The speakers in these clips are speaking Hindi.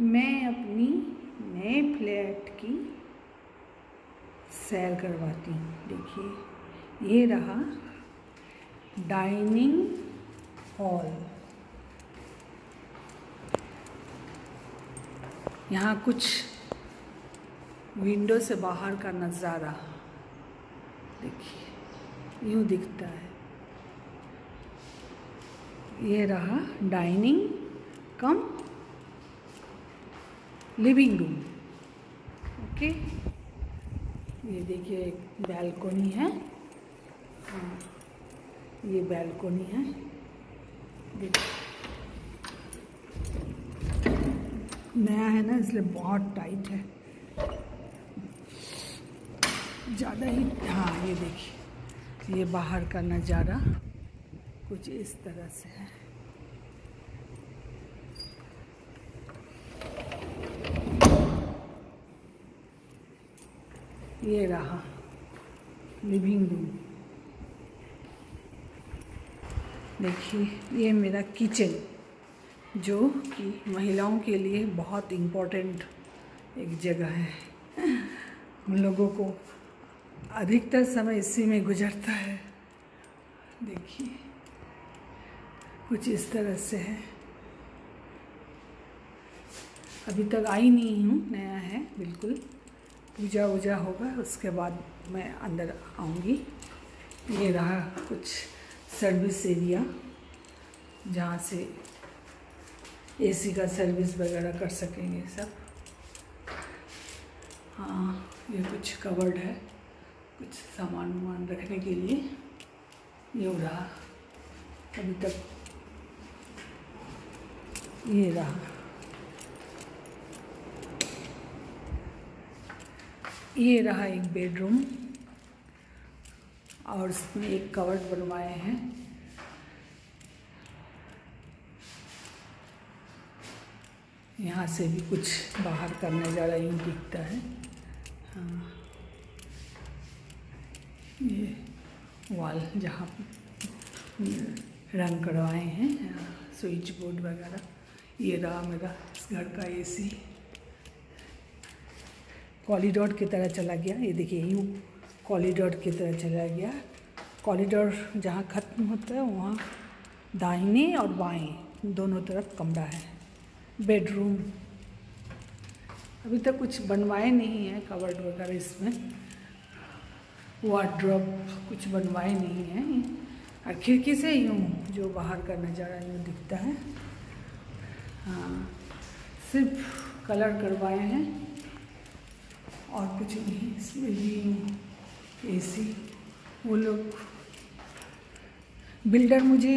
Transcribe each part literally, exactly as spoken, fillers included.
मैं अपनी नए फ्लैट की सैर करवाती हूँ। देखिए ये रहा डाइनिंग हॉल। यहाँ कुछ विंडो से बाहर का नज़ारा देखिए यूँ दिखता है। ये रहा dining cum living room. Okay, ये देखिए एक बैल्कोनी है। हाँ, ये बैल्कोनी है। देखिए नया है ना, इसलिए बहुत टाइट है, ज़्यादा ही। हाँ ये देखिए, ये बाहर का नज़ारा कुछ इस तरह से है। ये रहा लिविंग रूम। देखिए ये मेरा किचन, जो कि महिलाओं के लिए बहुत इम्पोर्टेंट एक जगह है। हम लोगों को अधिकतर समय इसी में गुजरता है। देखिए कुछ इस तरह से है। अभी तक आई नहीं हूँ, नया है बिल्कुल। पूजा वूजा होगा उसके बाद मैं अंदर आऊँगी। ये रहा कुछ सर्विस एरिया, जहाँ से एसी का सर्विस वगैरह कर सकेंगे सब। हाँ ये कुछ कवर्ड है, कुछ सामान वामान रखने के लिए। ये रहा अभी तक। ये रहा ये रहा एक बेडरूम, और इसमें एक कवर्ड बनवाए हैं। यहाँ से भी कुछ बाहर का नज़ारा यूँ दिखता है। हाँ ये वॉल जहाँ रंग करवाए हैं, स्विच बोर्ड वगैरह। ये रहा मेरा इस घर का एसी, कॉरिडोर की तरह चला गया। ये देखिए यूँ कॉरिडोर की तरह चला गया। कॉरिडोर जहाँ ख़त्म होता है वहाँ दाहिने और बाएं दोनों तरफ कमरा है। बेडरूम अभी तक कुछ बनवाए नहीं है, कवर्ड वगैरह इसमें, वार्डरोब कुछ बनवाए नहीं हैं। और खिड़की से यूँ जो बाहर का नज़ारा यूँ दिखता है। हाँ सिर्फ कलर करवाए हैं और कुछ नहीं। इसमें भी एसी, वो लोग बिल्डर मुझे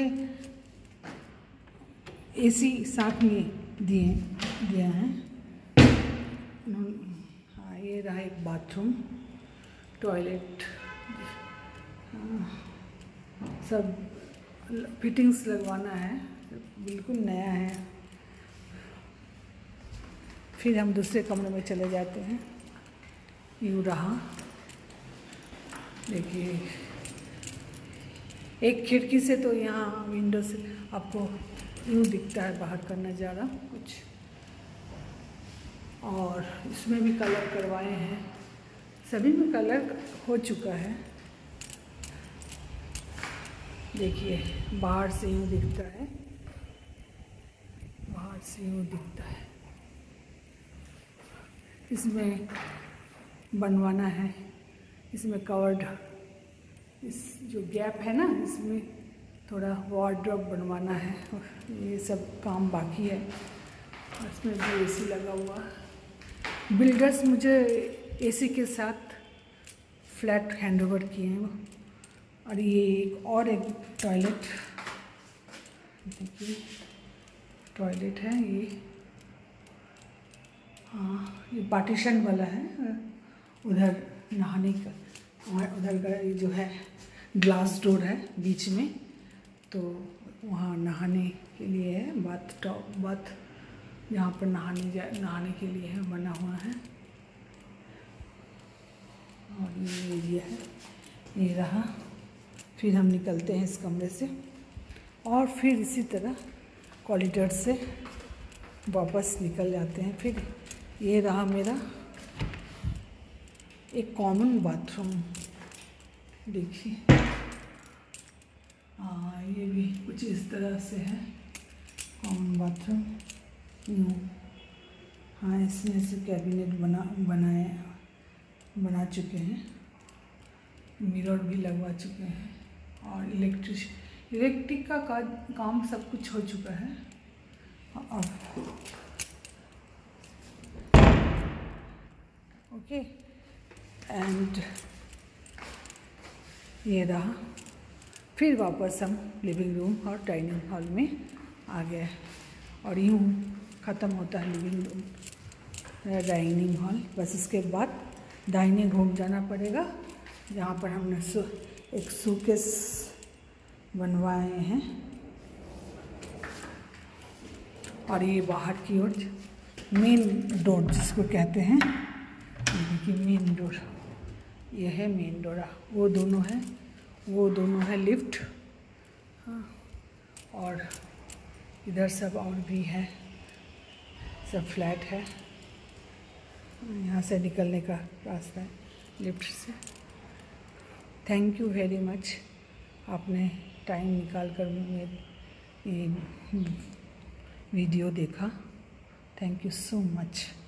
एसी साथ में दिए दिया है। हाँ ये रहा एक बाथरूम, टॉयलेट, सब फिटिंग्स लगवाना है, बिल्कुल नया है। फिर हम दूसरे कमरे में चले जाते हैं। यूँ रहा देखिए, एक खिड़की से तो यहाँ विंडो से आपको यूँ दिखता है बाहर का नज़ारा कुछ। और इसमें भी कलर करवाए हैं, सभी में कलर हो चुका है। देखिए बाहर से यूँ दिखता है, बाहर से यूँ दिखता है। इसमें बनवाना है, इसमें कवर्ड, इस जो गैप है ना, इसमें थोड़ा वार्डरोब बनवाना है। ये सब काम बाकी है। इसमें भी एसी लगा हुआ। बिल्डर्स मुझे एसी के साथ फ्लैट हैंडओवर किए हैं। और ये एक और एक टॉयलेट, देखिए टॉयलेट है ये। हाँ ये पार्टीशन वाला है, उधर नहाने का, और उधर का ये जो है ग्लास डोर है बीच में, तो वहाँ नहाने के लिए है। बाथ टॉप, बाथ जहाँ पर नहाने जा नहाने के लिए है, बना हुआ है। और ये एरिया है, ये रहा। फिर हम निकलते हैं इस कमरे से, और फिर इसी तरह कॉरिडोर से वापस निकल जाते हैं। फिर ये रहा मेरा एक कॉमन बाथरूम, देखिए। हाँ, ये भी कुछ इस तरह से है कॉमन बाथरूम, यूँ। हाँ, इसमें से कैबिनेट बना बनाए बना चुके हैं, मिरर भी लगवा चुके हैं, और इलेक्ट्रिक इलेक्ट्रिक का का, काम सब कुछ हो चुका है। और ओके, एंड ये रहा। फिर वापस हम लिविंग रूम और डाइनिंग हॉल में आ गए, और यूँ ख़त्म होता है लिविंग रूम डाइनिंग हॉल। बस इसके बाद डाइनिंग रूम जाना पड़ेगा, जहाँ पर हमने सु, एक सूकेस बनवाए हैं। और ये बाहर की ओर मेन डोर जिसको कहते हैं, ये देखिए मेन डोर, ये है मेन डोर। वो दोनों है वो दोनों है लिफ्ट। हाँ, और इधर सब और भी है, सब फ्लैट है। यहाँ से निकलने का रास्ता है लिफ्ट से। थैंक यू वेरी मच, आपने टाइम निकाल कर मेरे ये वीडियो देखा। Thank you so much.